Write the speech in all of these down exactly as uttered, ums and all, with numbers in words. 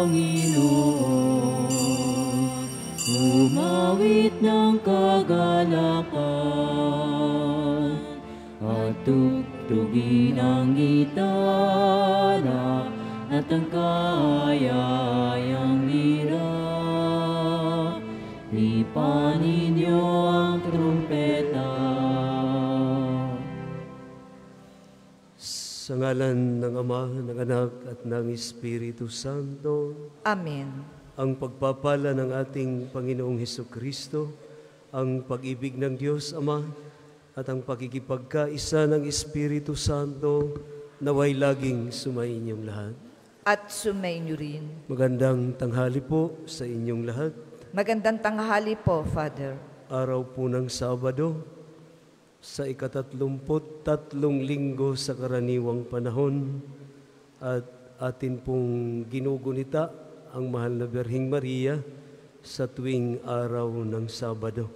Panginoon, umawit ng kagalakan, at tugtugin ang gitara at ang kayayang lira. Ipan ninyo ang trumpeta. Sa ngalan ng Ama, ng Anak, at ng Espiritu Santo. Amen. Ang pagpapala ng ating Panginoong Hesukristo, ang pag-ibig ng Diyos Ama, at ang pakikipagkaisa ng Espiritu Santo, naway laging sumainyong lahat. At sumainyo rin. Magandang tanghali po sa inyong lahat. Magandang tanghali po, Father. Araw po ng Sabado, sa ikatatlumput tatlong linggo sa karaniwang panahon, at atin pong ginugunita ang mahal na Birheng Maria sa tuwing araw ng Sabado.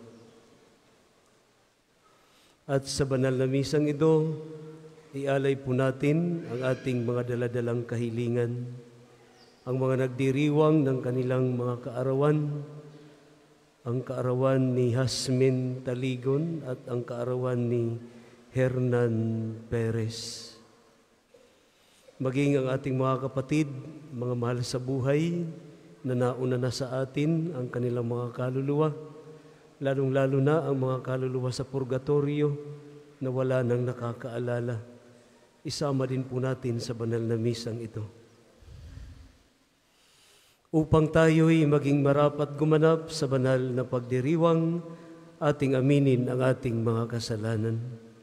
At sa banal na misang ito, ialay po natin ang ating mga daladalang kahilingan, ang mga nagdiriwang ng kanilang mga kaarawan, ang kaarawan ni Hasmin Taligon at ang kaarawan ni Hernan Perez. Maging ang ating mga kapatid, mga mahal sa buhay, na nauna na sa atin ang kanilang mga kaluluwa, lalong-lalo na ang mga kaluluwa sa purgatorio na wala nang nakakaalala. Isama din po natin sa banal na misang ito. Upang tayo'y maging marapat gumanap sa banal na pagdiriwang, ating aminin ang ating mga kasalanan.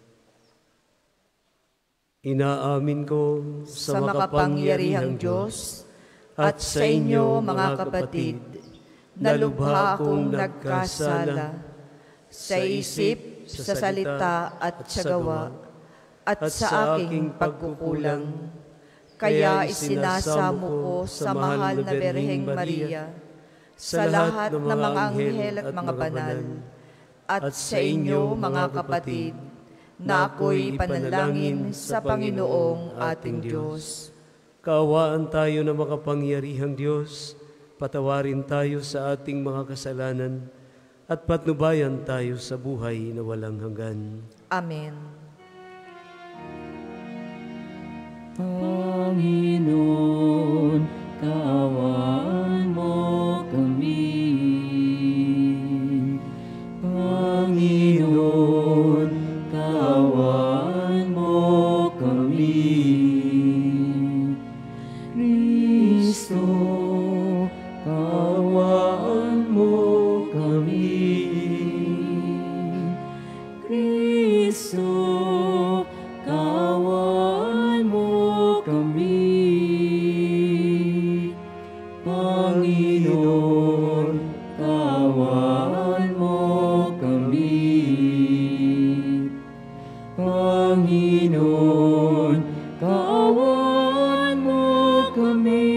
Inaamin ko sa, Sa makapangyarihang Diyos at sa inyo, mga kapatid, na lubha akong nagkasala sa isip, sa salita at sa gawa, at sa aking pagkukulang. Kaya isinasamo ko sa mahal na Birheng Maria, sa lahat ng mga anghel at mga banal, at sa inyo, mga kapatid, na ako'y panalangin sa Panginoong ating Diyos. Kaawaan tayo na makapangyarihang Diyos, patawarin tayo sa ating mga kasalanan, at patnubayan tayo sa buhay na walang hanggan. Amen. Panginoon, kaawaan mo kami. Panginoon, kaawaan mo kami. Kristo, kaawaan mo kami. Kristo, kaawaan mo kami. Panginoon, kaawaan mo kami. Panginoon, kaawaan mo kami.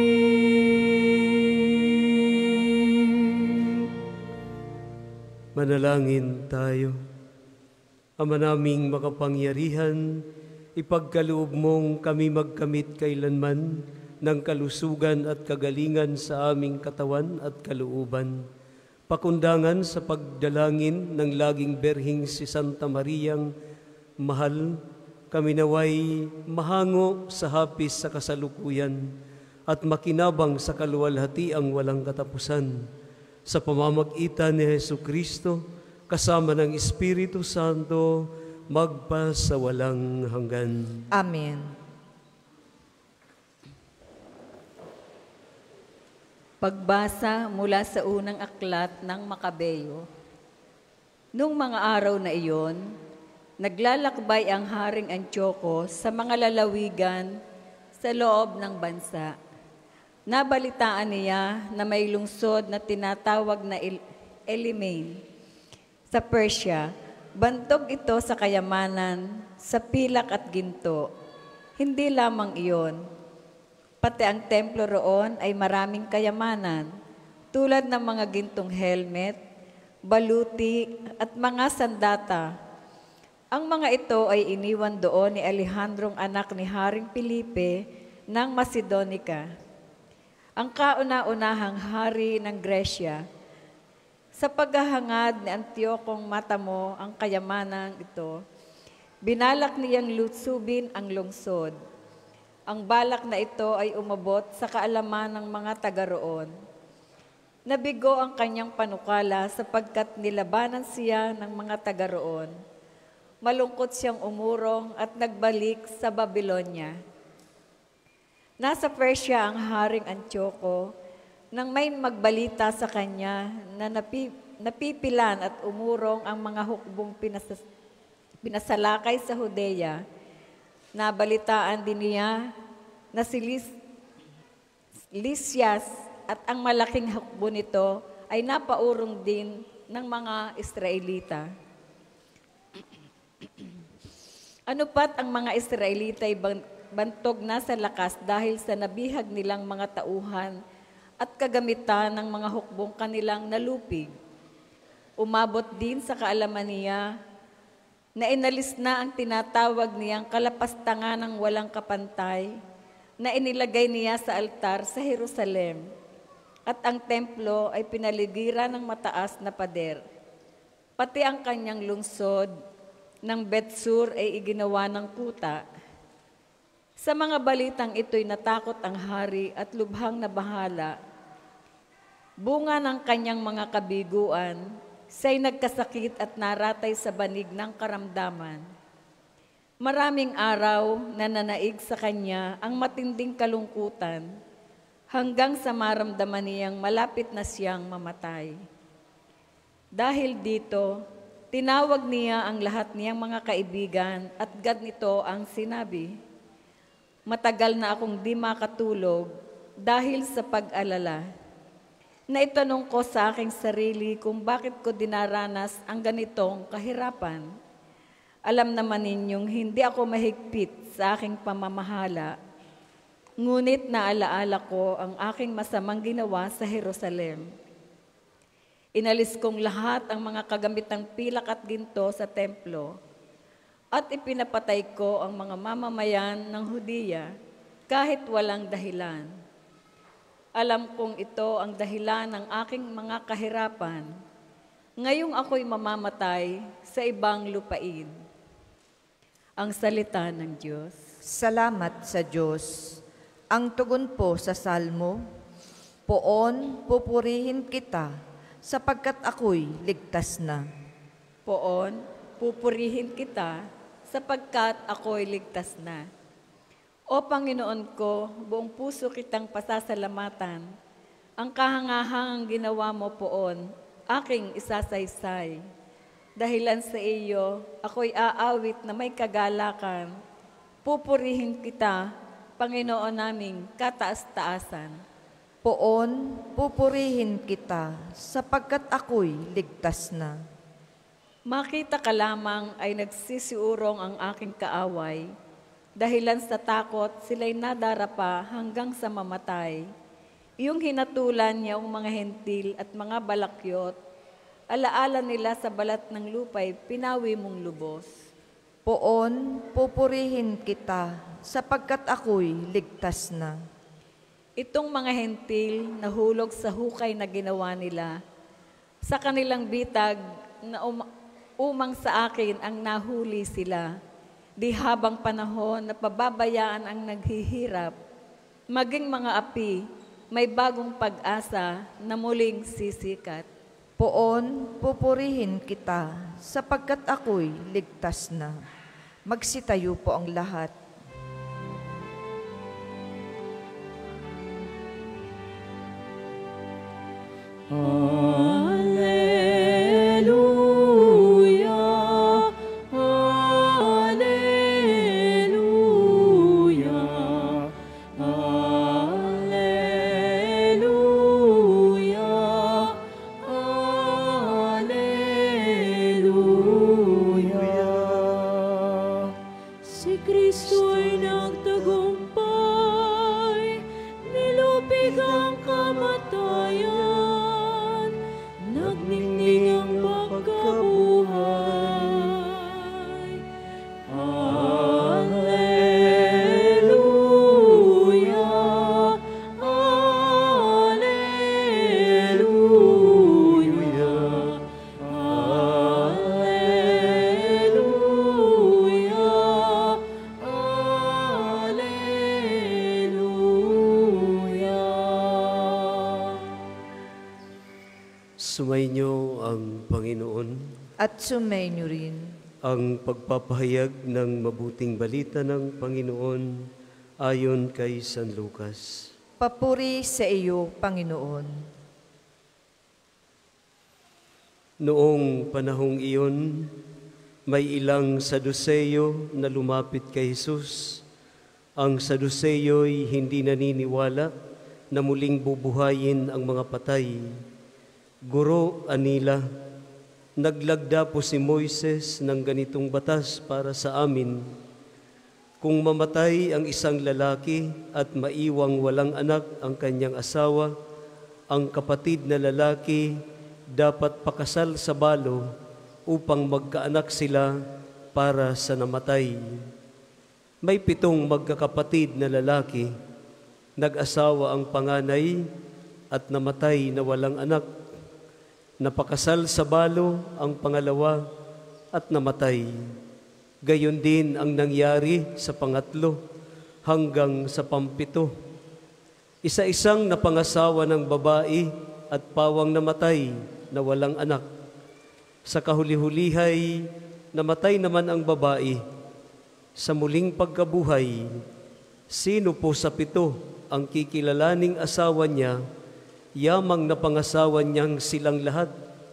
Manalangin tayo. Ama naming makapangyarihan, ipagkaloob mong kami magkamit kailanman ng kalusugan at kagalingan sa aming katawan at kalooban. Pakundangan sa pagdalangin ng laging berhing si Santa Mariang mahal, kami naway mahango sa hapis sa kasalukuyan at makinabang sa kaluwalhatiang walang katapusan. Sa pamamagitan ni Hesukristo, kasama ng Espiritu Santo, magpa sa walang hanggan. Amen. Pagbasa mula sa unang aklat ng Makabeyo. Nung mga araw na iyon, naglalakbay ang Haring Antioco sa mga lalawigan sa loob ng bansa. Nabalitaan niya na may lungsod na tinatawag na El Elimane sa Persia. Bantog ito sa kayamanan, sa pilak at ginto. Hindi lamang iyon, pati ang templo roon ay maraming kayamanan, tulad ng mga gintong helmet, baluti at mga sandata. Ang mga ito ay iniwan doon ni Alejandrong anak ni Haring Felipe ng Macedonica. ang kauna-unahang hari ng Gresya. Sa paghahangad ni Antiokong matamo ang kayamanang ito, binalak niyang lutsubin ang lungsod. Ang balak na ito ay umabot sa kaalaman ng mga taga roon. Nabigo ang kanyang panukala sapagkat nilabanan siya ng mga taga roon. Malungkot siyang umurong at nagbalik sa Babylonia. Nasa Persia ang haring Antioko nang may magbalita sa kanya na napi, napipilan at umurong ang mga hukbong pinasas, pinasalakay sa Judea. Nabalitaan din niya na si Lis, Lysias at ang malaking hukbo nito ay napaurong din ng mga Israelita. Ano pat ang mga Israelita ay bantog na sa lakas dahil sa nabihag nilang mga tauhan at kagamitan ng mga hukbong kanilang nalupig. Umabot din sa kaalaman niya na inalis na ang tinatawag niyang kalapastangan ng walang kapantay na inilagay niya sa altar sa Jerusalem at ang templo ay pinaligiran ng mataas na pader. Pati ang kanyang lungsod ng Betsur ay iginawa ng kuta. Sa mga balitang ito'y natakot ang hari at lubhang nabahala. Bunga ng kanyang mga kabiguan, siya'y nagkasakit at naratay sa banig ng karamdaman. Maraming araw na nanaig sa kanya ang matinding kalungkutan hanggang sa maramdaman niyang malapit na siyang mamatay. Dahil dito, tinawag niya ang lahat niyang mga kaibigan at ganito ang sinabi, "Matagal na akong di makatulog dahil sa pag-alala. Naitanong ko sa aking sarili kung bakit ko dinaranas ang ganitong kahirapan. Alam naman ninyong hindi ako mahigpit sa aking pamamahala. Ngunit naalaala ko ang aking masamang ginawa sa Jerusalem. Inalis kong lahat ang mga kagamitang pilak at ginto sa templo at ipinapatay ko ang mga mamamayan ng Hudiya kahit walang dahilan. Alam kong ito ang dahilan ng aking mga kahirapan. Ngayong ako'y mamamatay sa ibang lupain." Ang salita ng Diyos. Salamat sa Diyos. Ang tugon po sa salmo, "Poon, pupurihin kita, sapagkat ako'y ligtas na." Poon, pupurihin kita, sapagkat ako'y ligtas na. O Panginoon ko, buong puso kitang pasasalamatan. Ang kahangahangang ginawa mo poon, aking isasaysay. Dahilan sa iyo, ako'y aawit na may kagalakan. Pupurihin kita, Panginoon naming kataas-taasan. Poon, pupurihin kita, sapagkat ako'y ligtas na. Makita ka lamang ay nagsisiurong ang aking kaaway. Dahilan sa takot, sila'y nadarapa hanggang sa mamatay. Iyong hinatulan niya ang mga hentil at mga balakyot, alaala nila sa balat ng lupay, pinawi mong lubos. Poon, pupurihin kita, sapagkat ako'y ligtas na. Itong mga hentil nahulog sa hukay na ginawa nila. Sa kanilang bitag na um- umang sa akin ang nahuli sila. Di habang panahon na pababayaan ang naghihirap, maging mga api, may bagong pag-asa na muling sisikat. Poon, pupurihin kita, sapagkat ako'y ligtas na. Magsitayo po ang lahat. Hallelujah, hallelujah, hallelujah, hallelujah. Si Kristo ay nagtagumpay, nilupig ang kamatayan, nagnindig ang pagkabuhay. Hallelujah, hallelujah, Sumainyo ang Panginoon. At sumainyo rin. Ang pagpapahayag ng mabuting balita ng Panginoon ayon kay San Lucas. Papuri sa iyo, Panginoon. Noong panahong iyon, may ilang Saduseyo na lumapit kay Jesus. Ang Saduseyo'y hindi naniniwala na muling bubuhayin ang mga patay. Guro, anila, naglagda po si Moises ng ganitong batas para sa amin. Kung mamatay ang isang lalaki at maiwang walang anak ang kanyang asawa, ang kapatid na lalaki dapat pakasal sa balo upang magkaanak sila para sa namatay. May pitong magkakapatid na lalaki, nag-asawa ang panganay at namatay na walang anak. Napakasal sa balo ang pangalawa at namatay. Gayon din ang nangyari sa pangatlo hanggang sa pampito. Isa-isang napangasawa ng babae at pawang namatay na walang anak. Sa kahuli-hulihay, namatay naman ang babae. Sa muling pagkabuhay, sino po sa pito ang kikilalaning asawa niya, yamang napangasawa niyang silang lahat?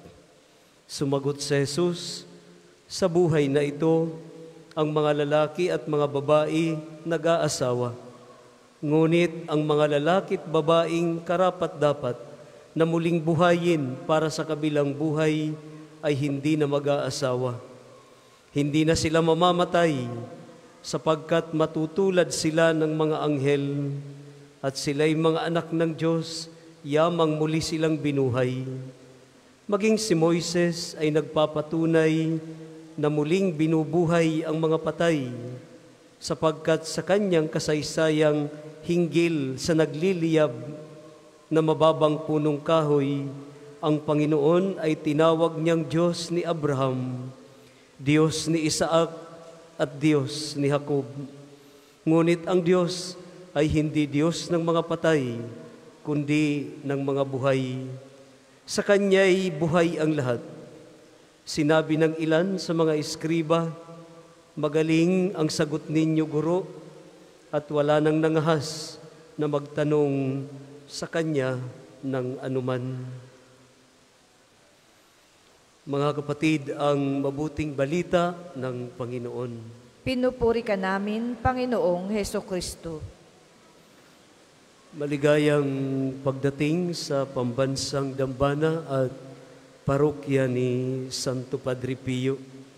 Sumagot si Jesus, sa buhay na ito, ang mga lalaki at mga babae nag-aasawa. Ngunit ang mga lalaki at babaeng karapat-dapat na muling buhayin para sa kabilang buhay ay hindi na mag-aasawa. Hindi na sila mamamatay sapagkat matutulad sila ng mga anghel at sila'y mga anak ng Diyos, yamang muli silang binuhay. Maging si Moises ay nagpapatunay na muling binubuhay ang mga patay, sapagkat sa kanyang kasaysayang hinggil sa nagliliyab na mababang punong kahoy, ang Panginoon ay tinawag niyang Diyos ni Abraham, Diyos ni Isaac at Diyos ni Jacob. Ngunit ang Diyos ay hindi Diyos ng mga patay, kundi ng mga buhay. Sa Kanya'y buhay ang lahat. Sinabi ng ilan sa mga eskriba, magaling ang sagot ninyo, Guro, at wala nang nangahas na magtanong sa Kanya ng anuman. Mga kapatid, ang mabuting balita ng Panginoon. Pinupuri ka namin, Panginoong Hesukristo. Maligayang pagdating sa pambansang dambana at parokya ni Santo Padre Pio.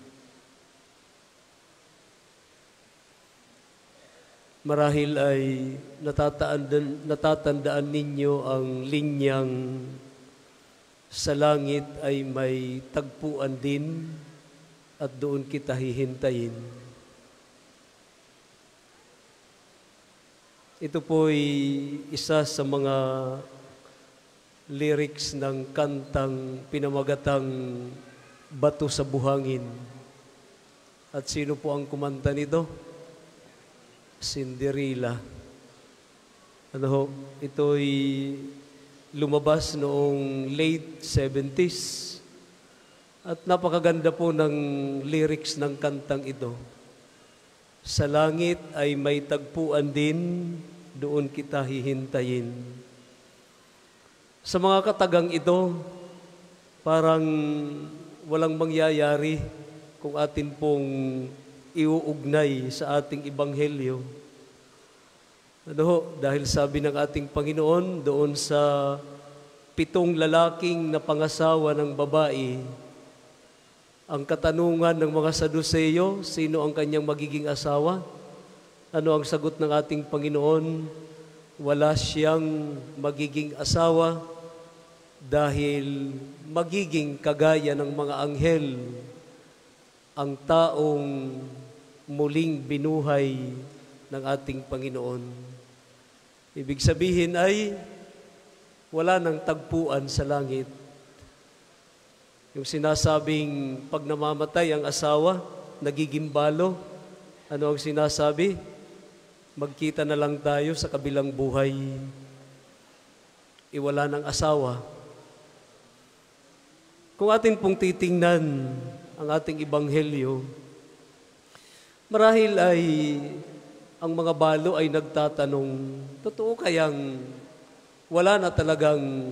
Marahil ay natatandaan, natatandaan ninyo ang linyang sa langit ay may tagpuan din at doon kita hihintayin. Ito po'y isa sa mga lyrics ng kantang pinamagatang Bato sa Buhangin. At sino po ang kumanta nito? Cinderella. Ano ho? Ito'y lumabas noong late seventies. At napakaganda po ng lyrics ng kantang ito. Sa langit ay may tagpuan din, doon kita hihintayin. Sa mga katagang ito, parang walang mangyayari kung atin pong iuugnay sa ating ebanghelyo. Ano ho? Dahil sabi ng ating Panginoon doon sa pitong lalaking napangasawa ng babae, ang katanungan ng mga Saduseyo, sino ang kanyang magiging asawa? Ano ang sagot ng ating Panginoon? Wala siyang magiging asawa dahil magiging kagaya ng mga anghel ang taong muling binuhay ng ating Panginoon. Ibig sabihin ay wala nang tagpuan sa langit. Yung sinasabing pag namamatay ang asawa, nagiging balo, ano ang sinasabi? Magkita na lang tayo sa kabilang buhay. Iwala ng asawa. Kung atin pong titingnan ang ating ebanghelyo, marahil ay ang mga balo ay nagtatanong, totoo kayang wala na talagang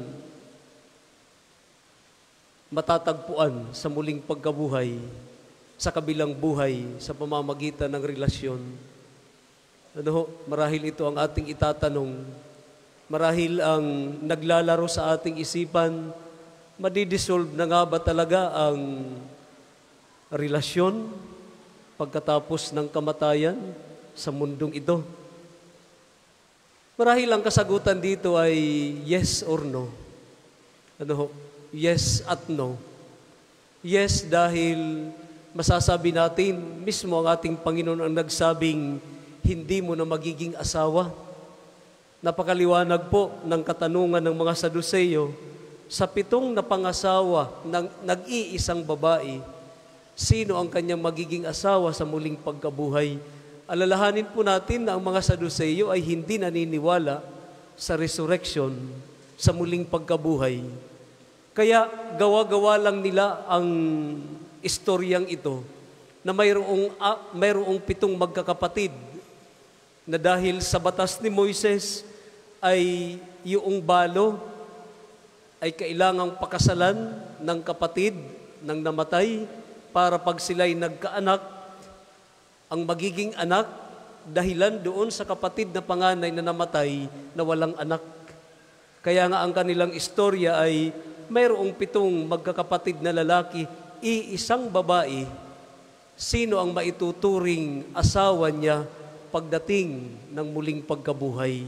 matatagpuan sa muling pagkabuhay, sa kabilang buhay, sa pamamagitan ng relasyon? Ano ho, marahil ito ang ating itatanong. Marahil ang naglalaro sa ating isipan, madidisolve na nga ba talaga ang relasyon pagkatapos ng kamatayan sa mundong ito? Marahil ang kasagutan dito ay yes or no. Ano ho? Yes at no. Yes dahil masasabi natin, mismo ang ating Panginoon ang nagsabing, hindi mo na magiging asawa. Napakaliwanag po ng katanungan ng mga Saduseyo, sa pitong napangasawa ng nag-iisang babae, sino ang kanyang magiging asawa sa muling pagkabuhay? Alalahanin po natin na ang mga Saduseyo ay hindi naniniwala sa resurrection, sa muling pagkabuhay. Kaya gawa-gawa lang nila ang istoryang ito na mayroong, uh, mayroong pitong magkakapatid na dahil sa batas ni Moises ay yung balo ay kailangang pakasalan ng kapatid ng namatay para pag sila'y nagkaanak, ang magiging anak dahilan doon sa kapatid na panganay na namatay na walang anak. Kaya nga ang kanilang istorya ay mayroong pitong magkakapatid na lalaki, iisang babae. Sino ang maituturing asawa niya pagdating ng muling pagkabuhay?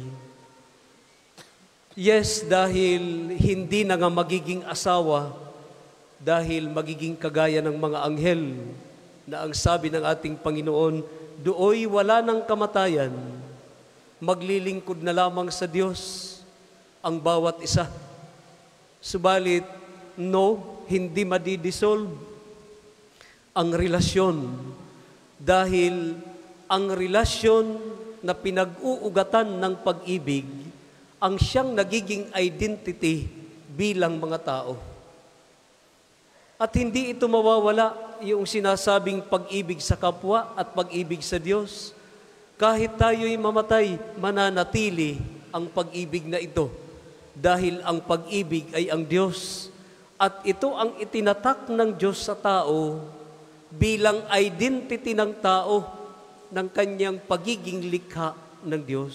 Yes, dahil hindi na nga magiging asawa, dahil magiging kagaya ng mga anghel na ang sabi ng ating Panginoon, dooy wala ng kamatayan, maglilingkod na lamang sa Diyos ang bawat isa. Subalit, no, hindi madidisolve ang relasyon dahil ang relasyon na pinag-uugatan ng pag-ibig ang siyang nagiging identity bilang mga tao. At hindi ito mawawala yung sinasabing pag-ibig sa kapwa at pag-ibig sa Diyos. Kahit tayo'y mamatay, mananatili ang pag-ibig na ito dahil ang pag-ibig ay ang Diyos. At ito ang itinatak ng Diyos sa tao bilang identity ng tao ng kanyang pagiging likha ng Diyos.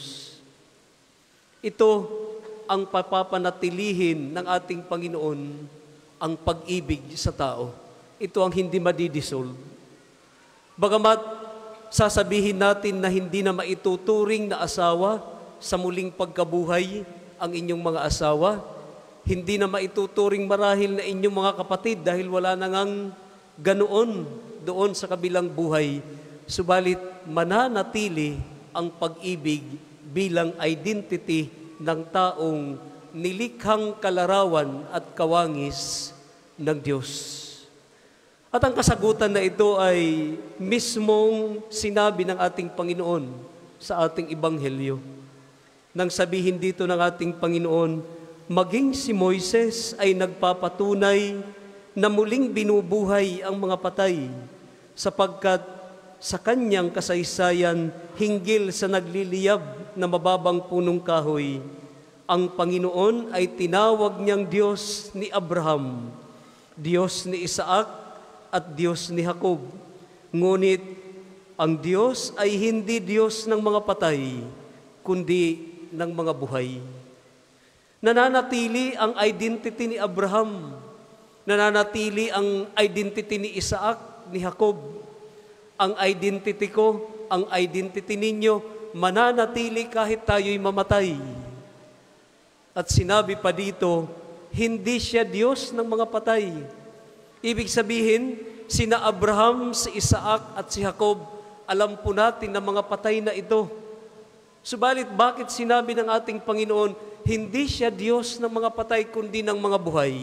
Ito ang papapanatilihin ng ating Panginoon, ang pag-ibig sa tao. Ito ang hindi madidisolve. Bagamat sasabihin natin na hindi na maituturing na asawa sa muling pagkabuhay ang inyong mga asawa, hindi na maituturing marahil na inyong mga kapatid dahil wala na ngang ganoon doon sa kabilang buhay, subalit mananatili ang pag-ibig bilang identity ng taong nilikhang kalarawan at kawangis ng Diyos. At ang kasagutan na ito ay mismong sinabi ng ating Panginoon sa ating ebanghelyo. Nang sabihin dito ng ating Panginoon, maging si Moises ay nagpapatunay na muling binubuhay ang mga patay, sapagkat sa kanyang kasaysayan hinggil sa nagliliyab na mababang punong kahoy, ang Panginoon ay tinawag niyang Diyos ni Abraham, Diyos ni Isaac at Diyos ni Jacob. Ngunit ang Diyos ay hindi Diyos ng mga patay, kundi ng mga buhay. Nananatili ang identity ni Abraham, nananatili ang identity ni Isaac, ni Jacob. Ang identity ko, ang identity ninyo, mananatili kahit tayo'y mamatay. At sinabi pa dito, hindi siya Diyos ng mga patay. Ibig sabihin, sina Abraham, si Isaac at si Jacob, alam po natin na mga patay na ito. Subalit bakit sinabi ng ating Panginoon, hindi siya Diyos ng mga patay kundi ng mga buhay?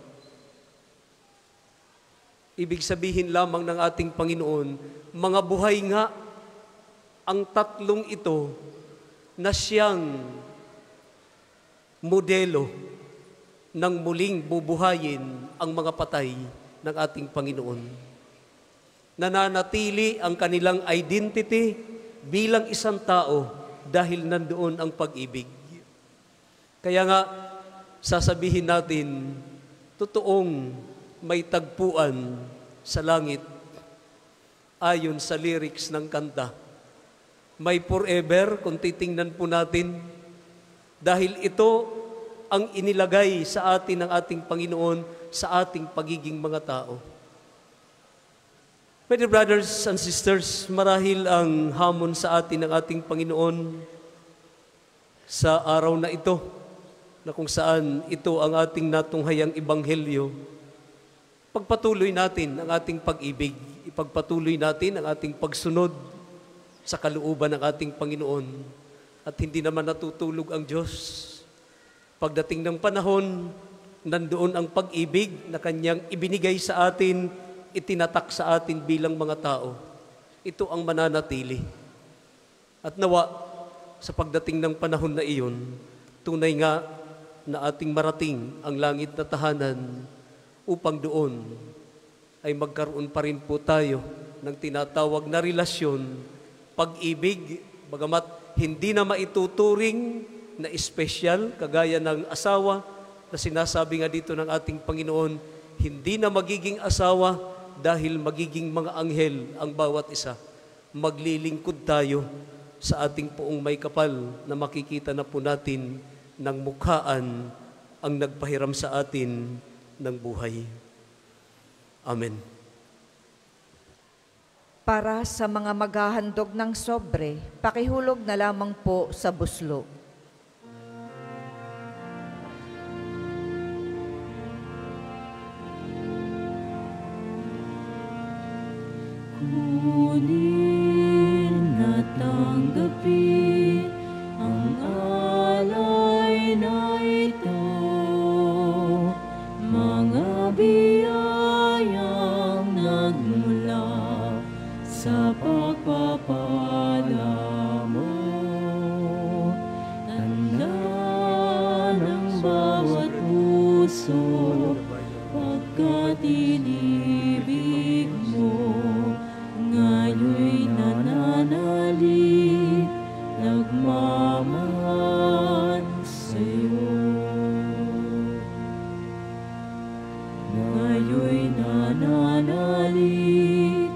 Ibig sabihin lamang ng ating Panginoon, mga buhay nga ang tatlong ito na siyang modelo nang muling bubuhayin ang mga patay ng ating Panginoon. Nananatili ang kanilang identity bilang isang tao dahil nandoon ang pag-ibig. Kaya nga, sasabihin natin, totoong may tagpuan sa langit ayon sa lyrics ng kanta. May forever kung titingnan po natin dahil ito ang inilagay sa atin ng ating Panginoon sa ating pagiging mga tao. My dear brothers and sisters, marahil ang hamon sa atin ng ating Panginoon sa araw na ito, na kung saan ito ang ating natunghayang ebanghelyo, pagpatuloy natin ang ating pag-ibig, ipagpatuloy natin ang ating pagsunod sa kalooban ng ating Panginoon at hindi naman natutulog ang Diyos. Pagdating ng panahon, nandoon ang pag-ibig na Kanyang ibinigay sa atin, itinatak sa atin bilang mga tao. Ito ang mananatili. At nawa, sa pagdating ng panahon na iyon, tunay nga na ating marating ang langit na tahanan upang doon ay magkaroon pa rin po tayo ng tinatawag na relasyon, pag-ibig, bagamat hindi na maituturing na espesyal, kagaya ng asawa, na sinasabi nga dito ng ating Panginoon, hindi na magiging asawa dahil magiging mga anghel ang bawat isa. Maglilingkod tayo sa ating poong may kapal na makikita na po natin ng mukhaan ang nagpahiram sa atin ng buhay. Amen. Para sa mga maghahandog ng sobre, pakihulog na lamang po sa buslo. Kunin at tanggapin ang alay na ito, mga biyayang nagmula sa pagpapala mo. Tanda ng bawat puso, pagkat inibig mo, ngayon'y nananalig, nagmamahal sa'yo. Ngayon'y nananalig,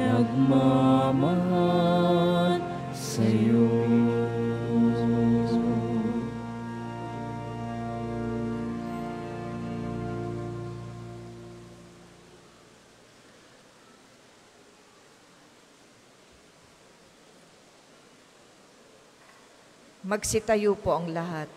nagmamahal sa'yo. Magsitayo po ang lahat.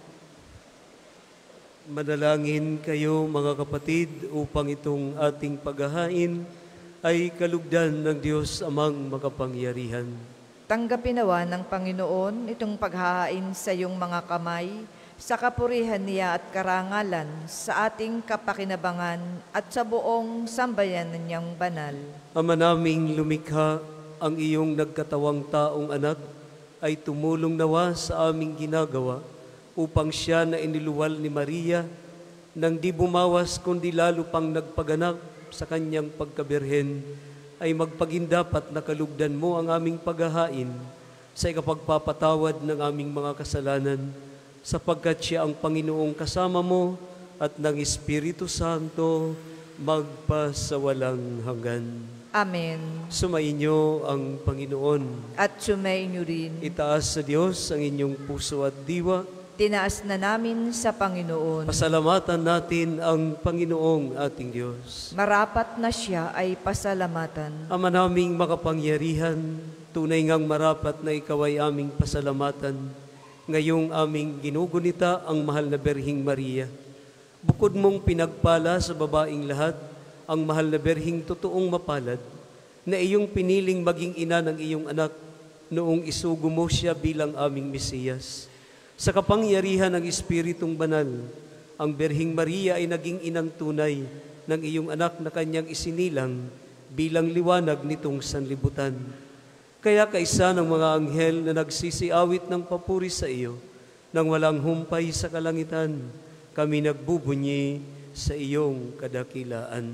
Manalangin kayo mga kapatid upang itong ating paghahain ay kalugdan ng Diyos amang makapangyarihan. Tanggapin nawa ng Panginoon itong paghahain sa iyong mga kamay, sa kapurihan niya at karangalan, sa ating kapakinabangan at sa buong sambayanan niyang banal. Ama naming lumikha, ang iyong nagkatawang taong anak ay tumulong nawa sa aming ginagawa upang siya na iniluwal ni Maria nang di bumawas kundi lalo pang nagpaganap sa kanyang pagkabirhen ay magpagindapat na kalugdan mo ang aming paghahain sa ikapagpapatawad ng aming mga kasalanan sapagkat siya ang Panginoong kasama mo at ng Espiritu Santo magpasawalang hanggan. Amen. Sumainyo ang Panginoon. At sumainyo rin. Itaas sa Diyos ang inyong puso at diwa. Tinaas na namin sa Panginoon. Pasalamatan natin ang Panginoong ating Diyos. Marapat na siya ay pasalamatan. Ama naming makapangyarihan, tunay ngang marapat na ikaw ay aming pasalamatan. Ngayong aming ginugunita ang mahal na Berhing Maria. Bukod mong pinagpala sa babaing lahat, ang mahal na Berhing totoong mapalad, na iyong piniling maging ina ng iyong anak noong isugo mo siya bilang aming Mesiyas. Sa kapangyarihan ng Espiritong Banal, ang Berhing Maria ay naging inang tunay ng iyong anak na kanyang isinilang bilang liwanag nitong sanlibutan. Kaya kaisa ng mga anghel na nagsisiawit ng papuri sa iyo, nang walang humpay sa kalangitan, kami nagbubunyi sa iyong kadakilaan.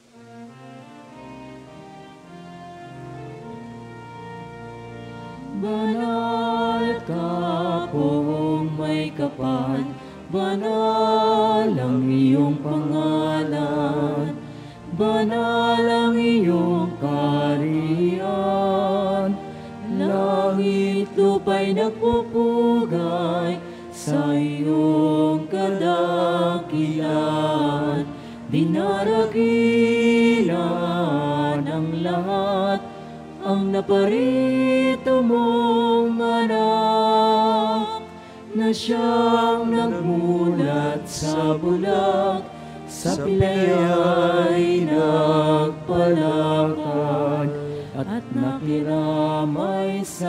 Banal ka pong may kapal, banal ang iyong pangalan, banal ang iyong kaharian. Langit lupa'y nagpupugay sa iyong kadakilan. Dinarakilan ang lahat ang naparito mong anak, na siyang nagmulat sa bulag, sa pilaya'y nagpalakad, at nakiramay sa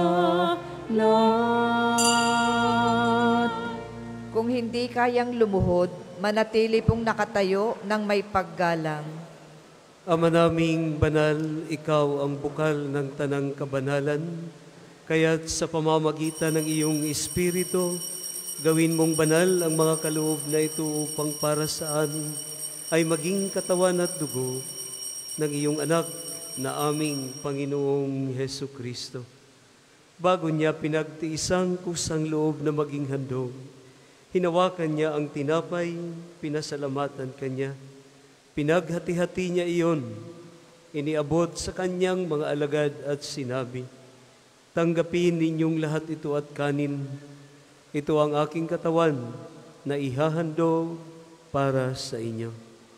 lahat. Kung hindi kayang lumuhod, manatili pong nakatayo ng may paggalang. Ama naming banal, ikaw ang bukal ng tanang kabanalan, kaya't sa pamamagitan ng iyong Espiritu, gawin mong banal ang mga kaloob na ito upang para sa amin ay maging katawan at dugo ng iyong anak na aming Panginoong Hesu Kristo. Bago niya pinagtiisang kusang loob na maging handog, hinawakan niya ang tinapay, pinasalamatan kanya. Pinaghati-hati niya iyon, iniabot sa kanyang mga alagad at sinabi, "Tanggapin ninyong lahat ito at kanin. Ito ang aking katawan na ihahandog para sa inyo."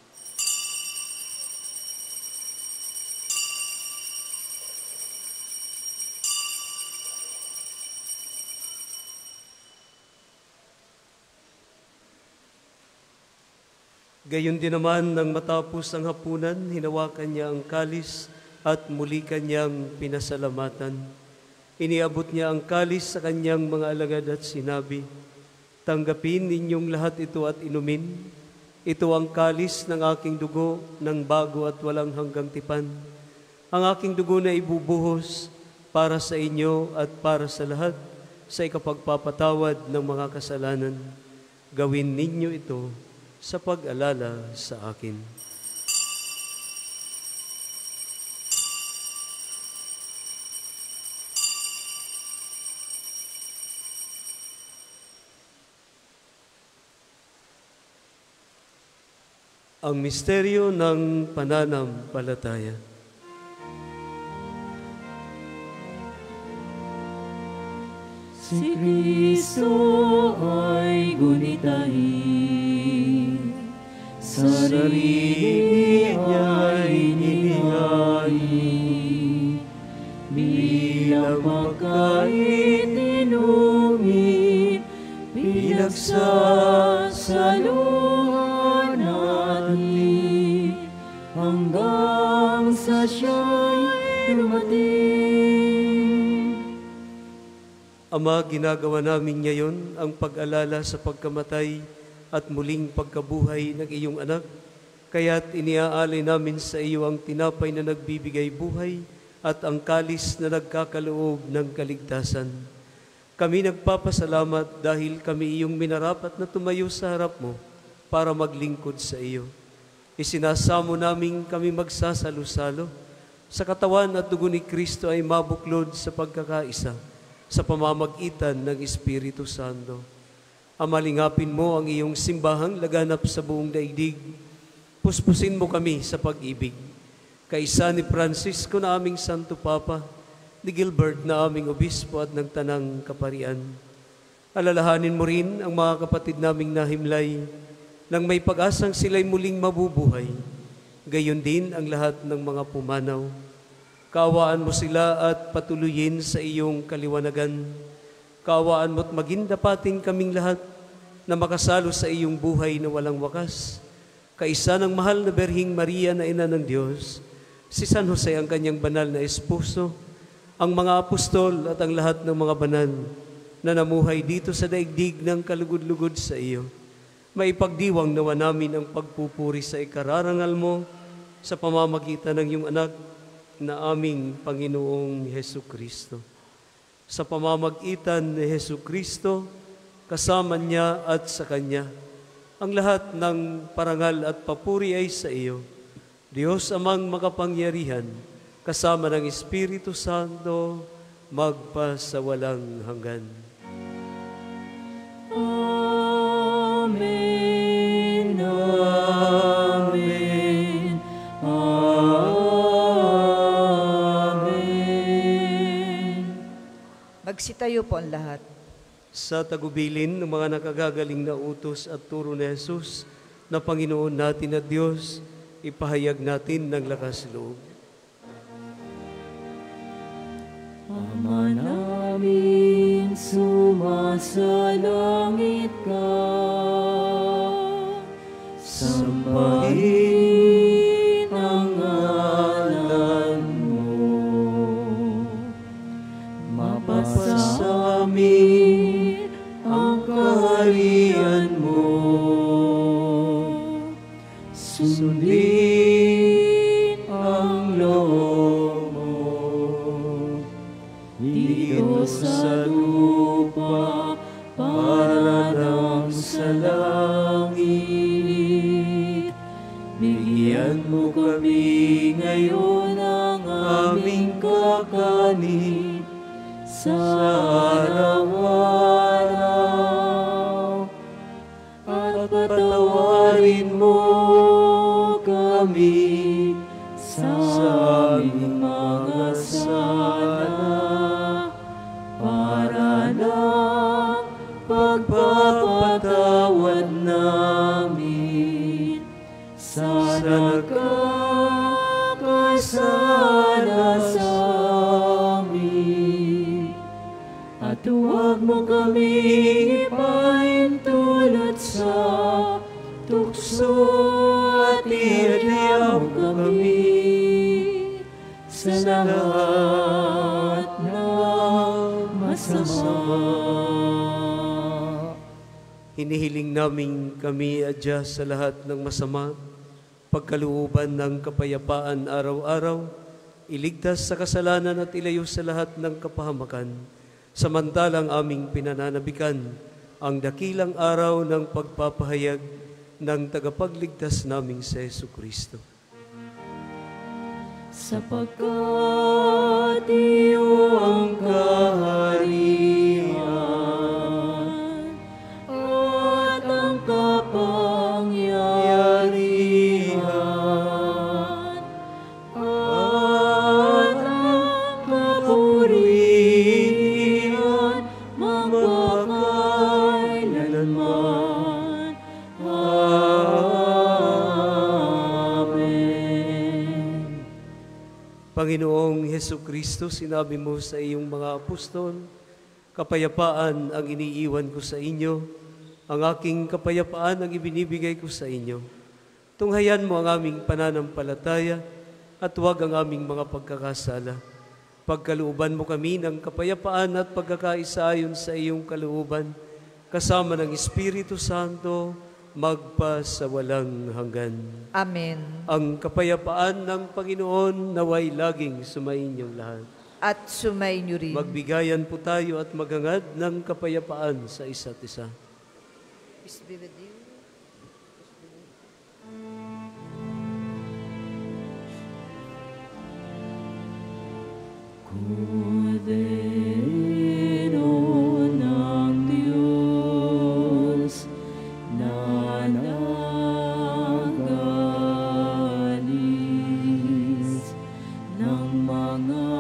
Gayon din naman nang matapos ang hapunan, hinawakan niya ang kalis at muli kanyang pinasalamatan. Iniabot niya ang kalis sa kanyang mga alagad at sinabi, "Tanggapin ninyong lahat ito at inumin. Ito ang kalis ng aking dugo ng bago at walang hanggang tipan. Ang aking dugo na ibubuhos para sa inyo at para sa lahat sa ikapagpapatawad ng mga kasalanan. Gawin ninyo ito sa pag-alala sa akin." Ang misteryo ng pananampalataya. Si Kristo ay gunitahin, sa sarili niya'y nilihain, bilang magkaitinungin, pinagsasaluhan natin, hanggang sa siya'y dumating. Ama, ginagawa namin ngayon ang pag-alala sa pagkamatay at muling pagkabuhay ng iyong anak, kaya't iniaalay namin sa iyo ang tinapay na nagbibigay buhay at ang kalis na nagkakaloob ng kaligtasan. Kami nagpapasalamat dahil kami iyong minarapat na tumayo sa harap mo para maglingkod sa iyo. Isinasamo namin kami magsasalo-salo sa katawan at dugo ni Kristo ay mabuklod sa pagkakaisa sa pamamagitan ng Espiritu Santo. Amalingapin mo ang iyong simbahang laganap sa buong daigdig. Puspusin mo kami sa pag-ibig. Kaisa ni Francisco na aming Santo Papa, ni Gilbert na aming Obispo at ng Tanang Kaparian. Alalahanin mo rin ang mga kapatid naming nahimlay nang may pag-asang sila'y muling mabubuhay. Gayon din ang lahat ng mga pumanaw. Kaawaan mo sila at patuloyin sa iyong kaliwanagan. Kaawaan mo't maging dapating kaming lahat na makasalo sa iyong buhay na walang wakas. Kaisa ng mahal na Berhing Maria na Ina ng Diyos, si San Jose ang kanyang banal na esposo, ang mga apostol at ang lahat ng mga banal na namuhay dito sa daigdig ng kalugod-lugod sa iyo. Maipagdiwang nawa namin ang pagpupuri sa ikararangal mo sa pamamagitan ng iyong anak na aming Panginoong Hesu Kristo. Sa pamamagitan ni Hesu Kristo, kasama niya at sa Kanya, Ang lahat ng parangal at papuri ay sa iyo, Diyos amang makapangyarihan, kasama ng Espiritu Santo, magpasawalang hanggan. Amen, Amen, Amen. Magsitayo po ang lahat. Sa tagubilin ng mga nakagagaling na utos at turo ni Jesus na Panginoon natin at Diyos, ipahayag natin ng lakas loob. Ama namin, sumasalangit ka, sambahin ang ngalan mo, mapasa sa amin ang kaharian mo, sundin ang loob mo, dito sa lupa para lang sa langit. Bigyan mo kami ngayon ng aming kakanin sa araw-araw, at patawarin mo kami sa aming mga sala, para lang pagpapatawad namin sa nagkakasala sa amin. At huwag mo kami ipahintulot sa tukso, at iadyaw kami sa lahat ng masama. Hinihiling namin kami adya sa lahat ng masama, pagkalooban ng kapayapaan araw-araw, iligtas sa kasalanan at ilayo sa lahat ng kapahamakan, samantalang aming pinananabikan ang dakilang araw ng pagpapahayag ng tagapagligtas naming sa Jesucristo. Sapagkat iyo ang kaharian at ang kapangyarihan at ang kapurihan magpakailanman. Amen. Panginoong Hesukristo, sinabi mo sa iyong mga apostol, kapayapaan ang iniiwan ko sa inyo, ang aking kapayapaan ang ibinibigay ko sa inyo. Tunghayan mo ang aming pananampalataya at huwag ang aming mga pagkakasala. Pagkalooban mo kami ng kapayapaan at pagkakaisa ayon sa iyong kalooban, kasama ng Espiritu Santo, magpasawalang hanggan. Amen. Ang kapayapaan ng Panginoon naway laging sumainyong lahat. At sumainyo rin. Magbigayan po tayo at maghangad ng kapayapaan sa isa't isa. Peace be with you. Kordero ng Diyos na nagalis ng mga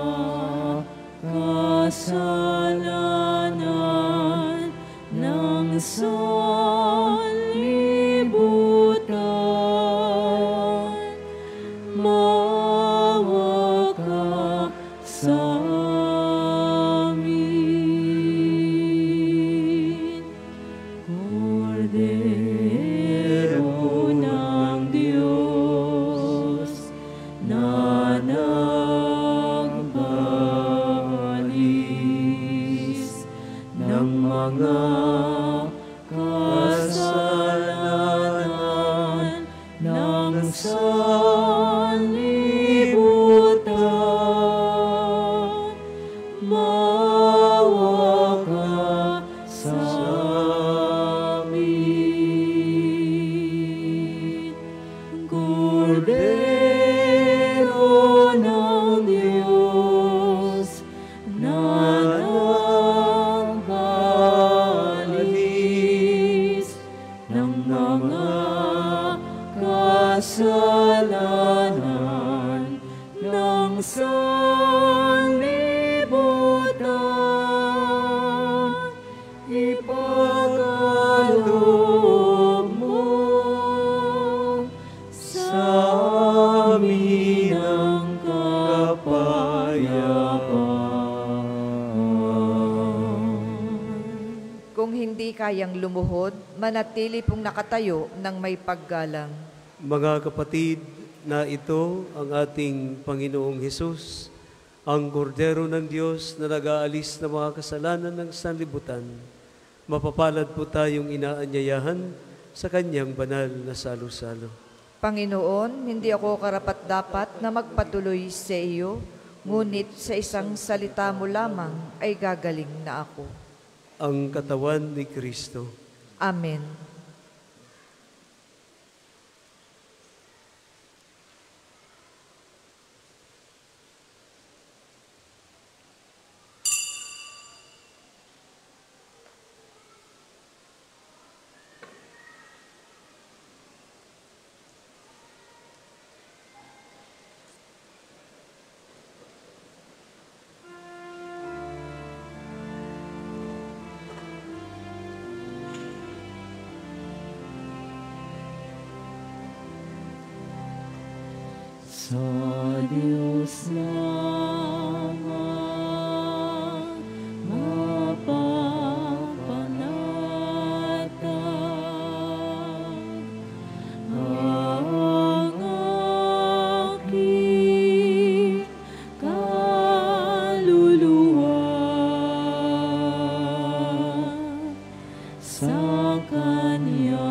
kasalanan ng sanlibutan, maawa ka sa amin. Kordero ng Diyos na nagbalis ng mga kasalanan ng sanlibutan, maawa ka sa amin. hindi kayang lumuhod, manatili pong nakatayo ng may paggalang. Mga kapatid, na ito ang ating Panginoong Hesus, ang kordero ng Diyos na nag-aalis ng mga kasalanan ng sanlibutan. Mapapalad po tayong inaanyayahan sa kanyang banal na salo-salo. Panginoon, hindi ako karapat-dapat na magpatuloy sa iyo, ngunit sa isang salita mo lamang ay gagaling na ako. Ang katawan ni Kristo. Amen. Sa Diyos lamang mapapanatag ang aking kaluluwa. Sa Kanya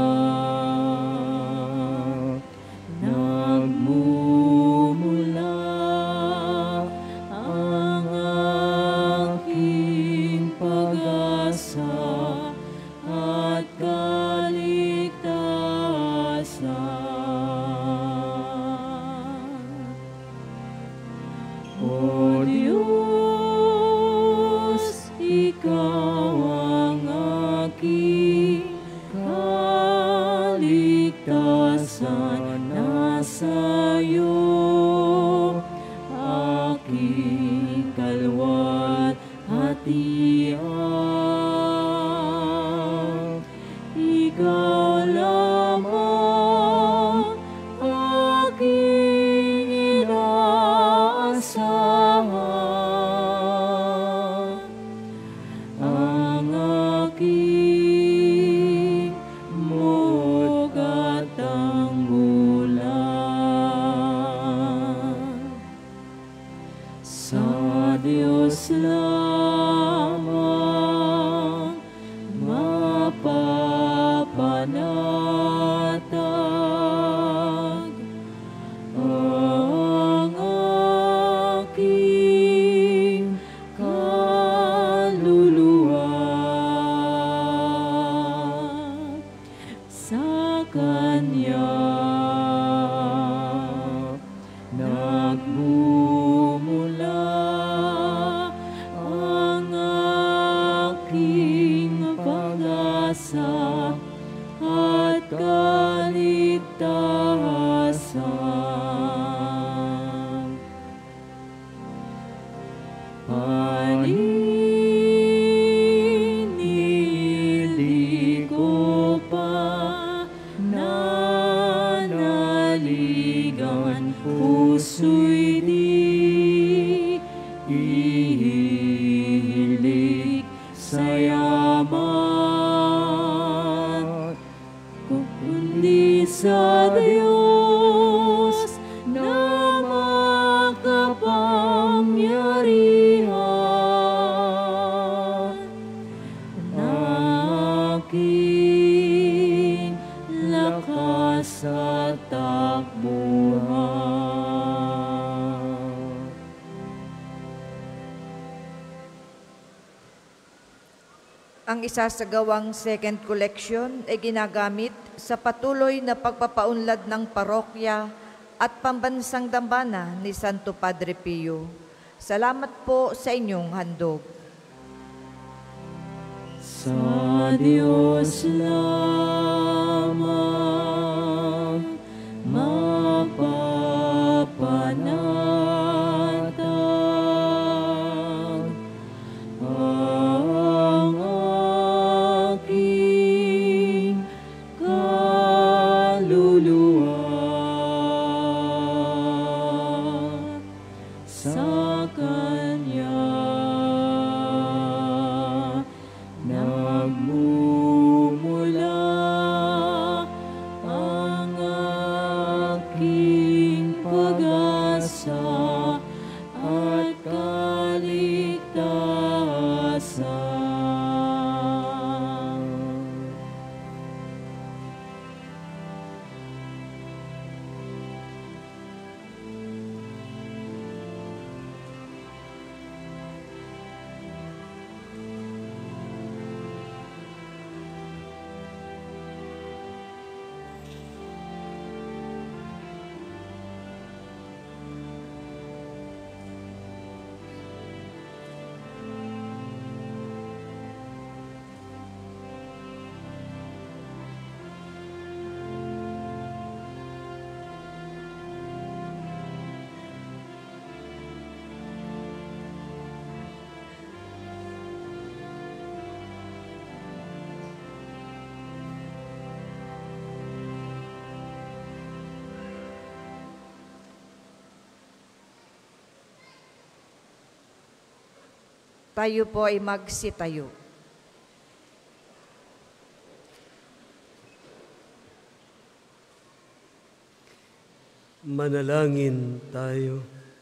ang isasagawang second collection ay ginagamit sa patuloy na pagpapaunlad ng parokya at pambansang dambana ni Santo Padre Pio. Salamat po sa inyong handog. Sa Diyos lamang mapapanatag ang aking kaluluwa. Sa Kanya nagmumula kaligtasan. Tayo po ay magsitayo. Manalangin tayo.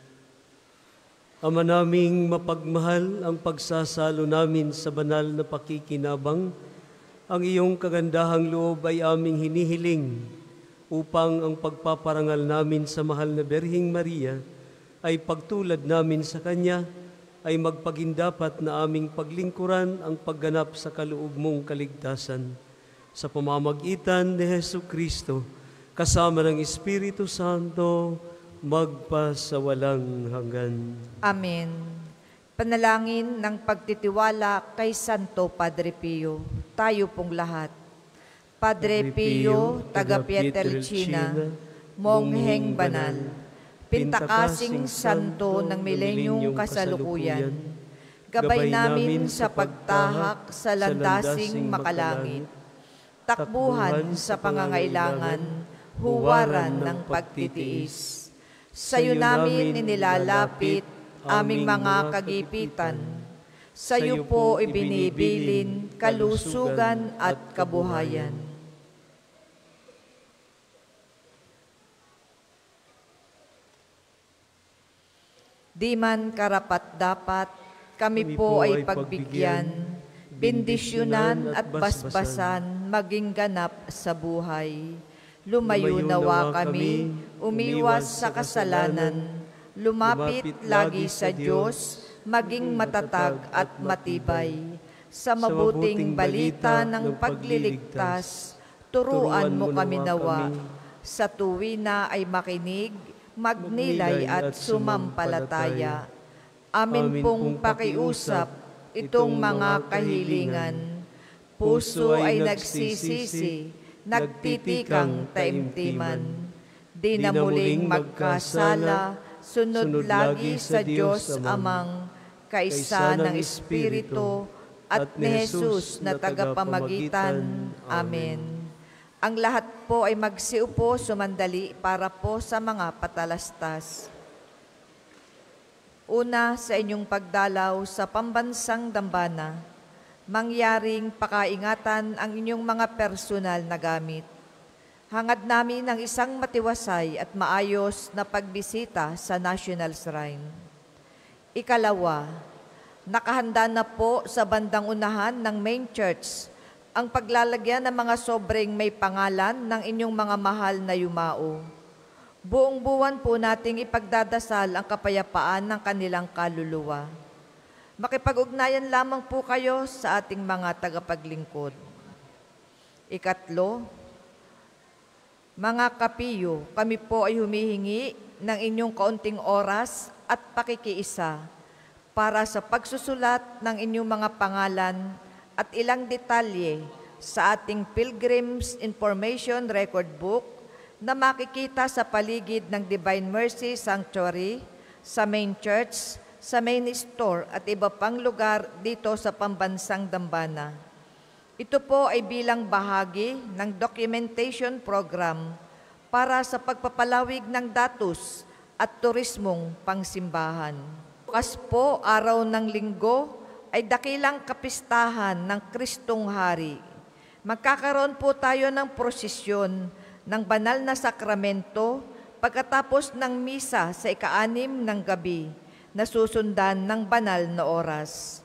Ama naming mapagmahal, ang pagsasalo namin sa banal na pakikinabang, ang iyong kagandahang loob ay aming hinihiling upang ang pagpaparangal namin sa mahal na Berhing Maria ay pagtulad namin sa Kanya, ay magpagindapat na aming paglingkuran ang pagganap sa kaloob mong kaligtasan. Sa pamamagitan ni Jesucristo, kasama ng Espiritu Santo, magpasawalang hanggan. Amen. Panalangin ng pagtitiwala kay Santo Padre Pio. Tayo pong lahat. Padre Pio, taga Pietrelcina, mongheng banal, pintakasing santo ng milenyong kasalukuyan, gabay namin sa pagtahak sa landasing makalangit, takbuhan sa pangangailangan, huwaran ng pagtitiis. Sa'yo namin inilalapit aming mga kagipitan. Sa'yo po ibinibilin kalusugan at kabuhayan. Di man karapat-dapat, kami po ay pagbigyan, bendisyonan at basbasan, maging ganap sa buhay. Lumayo nawa kami, umiwas sa kasalanan, lumapit lagi sa Diyos, maging matatag at matibay. Sa mabuting balita ng pagliligtas, turuan mo kami nawa. Sa tuwina ay makinig, magnilay at sumampalataya. Amin pong pakiusap itong mga kahilingan. Puso ay nagsisisi, nagtitikang taimtiman. Di na muling magkasala, sunod lagi sa Diyos Amang, kaisa ng Espiritu at ni Jesus na tagapamagitan. Amen. Ang lahat po ay magsiupo sumandali para po sa mga patalastas. Una, sa inyong pagdalaw sa pambansang dambana, mangyaring pakaingatan ang inyong mga personal na gamit. Hangad namin ang isang matiwasay at maayos na pagbisita sa National Shrine. Ikalawa, nakahanda na po sa bandang unahan ng main church ang paglalagyan ng mga sobreng may pangalan ng inyong mga mahal na yumao. Buong buwan po nating ipagdadasal ang kapayapaan ng kanilang kaluluwa. Makipag-ugnayan lamang po kayo sa ating mga tagapaglingkod. Ikatlo, mga kapiyo, kami po ay humihingi ng inyong kaunting oras at pakikiisa para sa pagsusulat ng inyong mga pangalan at ilang detalye sa ating Pilgrim's Information Record Book na makikita sa paligid ng Divine Mercy Sanctuary, sa main church, sa main store at iba pang lugar dito sa pambansang dambana. Ito po ay bilang bahagi ng documentation program para sa pagpapalawig ng datos at turismong pangsimbahan. Bukas po, araw ng linggo, ay dakilang kapistahan ng Kristong Hari. Magkakaroon po tayo ng prosesyon ng banal na sakramento pagkatapos ng misa sa ika-anim ng gabi na susundan ng banal na oras.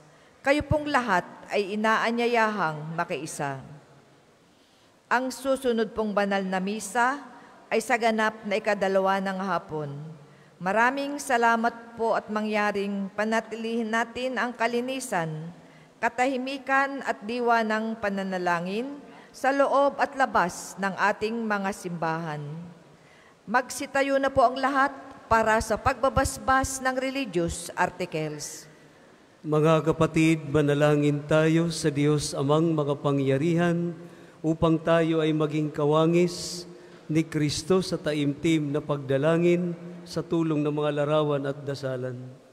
Kayo pong lahat ay inaanyayahang makiisa. Ang susunod pong banal na misa ay sa ganap na ikadalawa ng hapon. Maraming salamat po at mangyaring panatilihin natin ang kalinisan, katahimikan at diwa ng pananalangin sa loob at labas ng ating mga simbahan. Magsitayo na po ang lahat para sa pagbabasbas ng religious articles. Mga kapatid, manalangin tayo sa Diyos Amang makapangyarihan upang tayo ay maging kawangis ni Kristo sa taimtim na pagdalangin sa tulong ng mga larawan at dasalan.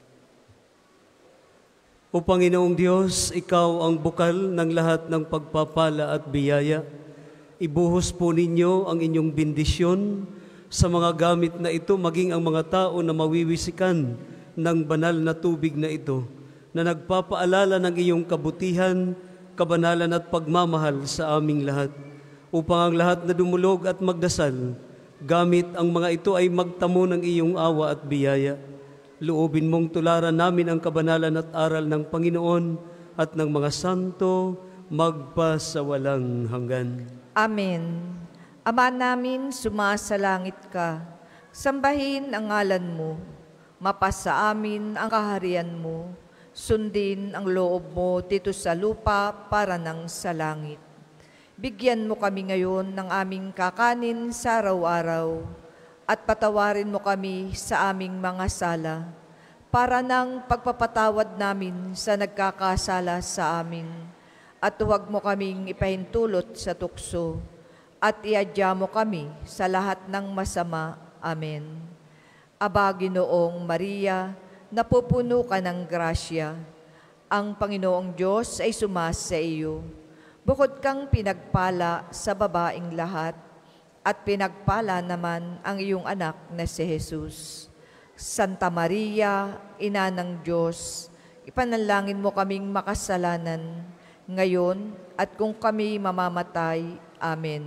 O Panginoong Diyos, Ikaw ang bukal ng lahat ng pagpapala at biyaya. Ibuhos po ninyo ang inyong bendisyon sa mga gamit na ito, maging ang mga tao na mawiwisikan ng banal na tubig na ito, na nagpapaalala ng iyong kabutihan, kabanalan at pagmamahal sa aming lahat, upang ang lahat na dumulog at magdasal, gamit ang mga ito ay magtamo ng iyong awa at biyaya. Loobin mong tularan namin ang kabanalan at aral ng Panginoon at ng mga santo magpasawalang hanggan. Amen. Ama namin, sumasalangit ka, sambahin ang ngalan mo, mapasa amin ang kaharian mo, sundin ang loob mo dito sa lupa para nang sa langit. Bigyan mo kami ngayon ng aming kakanin sa araw-araw at patawarin mo kami sa aming mga sala para nang pagpapatawad namin sa nagkakasala sa amin. At huwag mo kaming ipahintulot sa tukso at iadya mo kami sa lahat ng masama. Amen. Aba, Ginoong Maria, napupuno ka ng grasya. Ang Panginoong Diyos ay sumasa iyo. Bukod kang pinagpala sa babaing lahat, at pinagpala naman ang iyong anak na si Jesus. Santa Maria, Ina ng Diyos, ipanalangin mo kaming makasalanan, ngayon at kung kami mamamatay. Amen.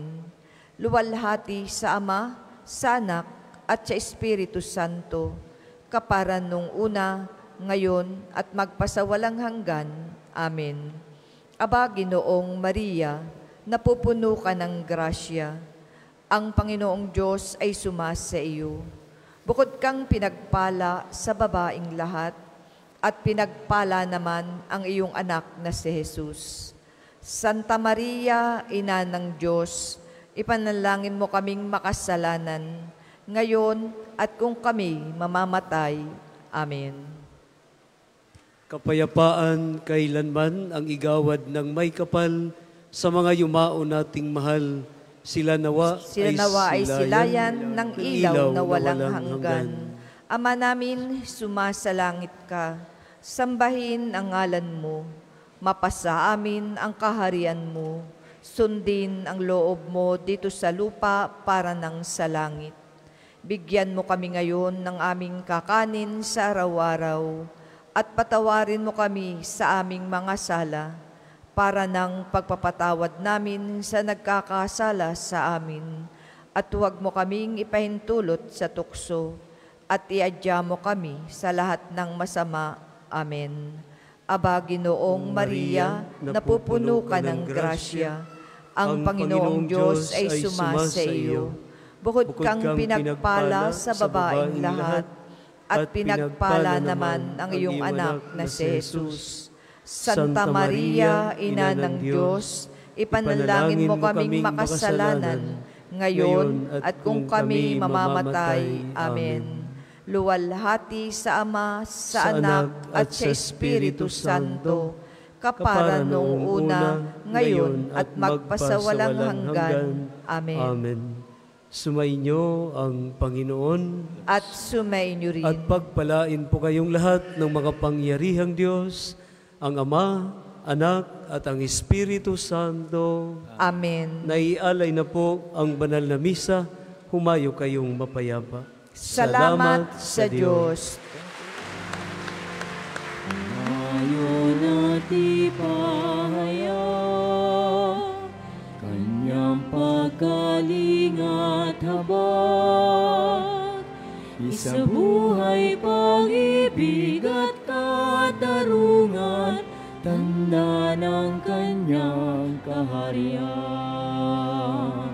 Luwalhati sa Ama, sa Anak, at sa Espiritu Santo, kaparan nung una, ngayon, at magpasawalang hanggan. Amen. Aba, Ginoong Maria, napupuno ka ng grasya. Ang Panginoong Diyos ay sumasa iyo. Bukod kang pinagpala sa babaing lahat, at pinagpala naman ang iyong anak na si Jesus. Santa Maria, Ina ng Diyos, ipanalangin mo kaming makasalanan, ngayon at kung kami mamamatay. Amen. Kapayapaan kailanman ang igawad ng may kapal sa mga yumao nating mahal. Sila nawa, Sila nawa ay silayan ng ilaw na walang hanggan. Ama namin, sumasalangit ka, sambahin ang ngalan mo, mapasa amin ang kaharian mo, sundin ang loob mo dito sa lupa para nang sa langit. Bigyan mo kami ngayon ng aming kakanin sa araw-araw, at patawarin mo kami sa aming mga sala, para nang pagpapatawad namin sa nagkakasala sa amin, at huwag mo kaming ipahintulot sa tukso, at iadya mo kami sa lahat ng masama. Amen. Aba, Ginoong Maria, napupuno ka ng grasya. Ang Panginoong Diyos ay sumasa iyo. Bukod kang pinagpala sa babaeng lahat, at pinagpala naman ang iyong anak na si Jesus. Santa Maria, Ina ng Diyos, ipanalangin mo kaming makasalanan, ngayon at kung kami mamamatay. Amen. Luwalhati sa Ama, sa Anak, at sa Espiritu Santo, kapara noong una, ngayon, at magpasawalang hanggan. Amen. Amen. Sumainyo ang Panginoon At sumainyo rin. at pagpalain po kayong lahat ng makapangyarihang Diyos, ang Ama, Anak, at ang Espiritu Santo. Amen. Naialay na po ang banal na misa, humayo kayong mapayapa. Salamat sa Diyos. Ngayon at ipahayag Kanyang pagkaling at habag, isabuhay pag-ibig at katarungan, kanyang kaharian.